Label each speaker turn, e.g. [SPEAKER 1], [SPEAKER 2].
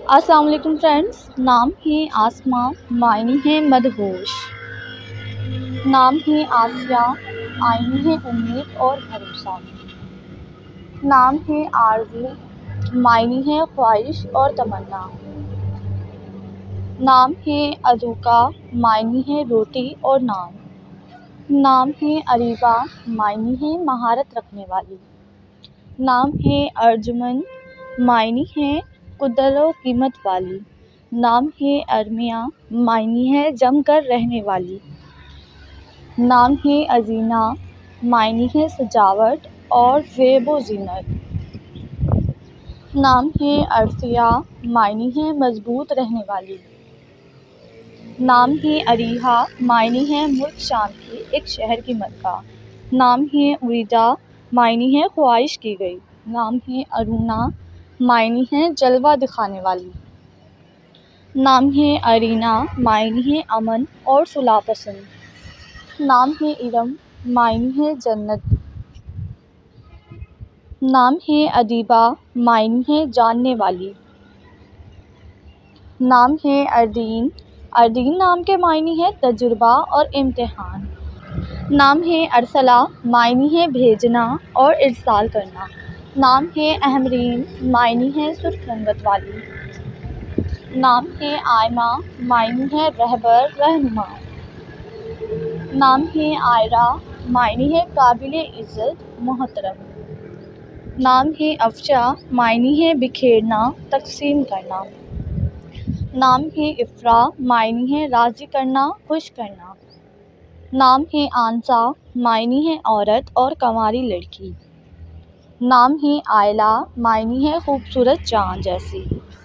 [SPEAKER 1] अस्सलाम वालेकुम फ्रेंड्स। नाम है आसमां, मायने है मदहोश। नाम है आसिया, आईनी है उम्मीद और भरोसा। नाम है आरज़ू, मायने है ख्वाहिश और तमन्ना। नाम है अज़ूका, मायने है रोटी और नान। नाम है अरीबा, मायने है महारत रखने वाली। नाम है अर्जुमन, मायने है कुदर व कीमत वाली। नाम है अरमिया, मायने है जमकर रहने वाली। नाम है अजीना, मायने है सजावट और ज़ेब व ज़ीनत। नाम है अरसिया, मायने है मजबूत रहने वाली। नाम है अरीहा, मायने है मुल्क शाम के एक शहर की मक्का। नाम है उरीदा, मायने है ख्वाहिश की गई। नाम है अरूना, मायने है जलवा दिखाने वाली। नाम है अरीना, मायने है अमन और सुलह पसंद। नाम है इरम, मायने है जन्नत। नाम है अदीबा, मायने है जानने वाली। नाम है अर्दीन, अर्दीन नाम के मायने है तजुर्बा और इम्तिहान। नाम है अरसला, मायने है भेजना और इरसाल करना। नाम है अहमरीन, मायने है सुर्ख रंगत वाली। नाम है आयमा, मायने है रहबर रहनुमा। नाम है आयरा, मायने है काबिले इज़्ज़त मोहतरम। नाम है अफशा, मायने है बिखेरना तकसीम करना। नाम है इफ़रा, मायने है राज़ी करना खुश करना। नाम है आंसा, मायने है औरत और कंवारी लड़की। नाम है आयला, मायने है खूबसूरत चाँद जैसी।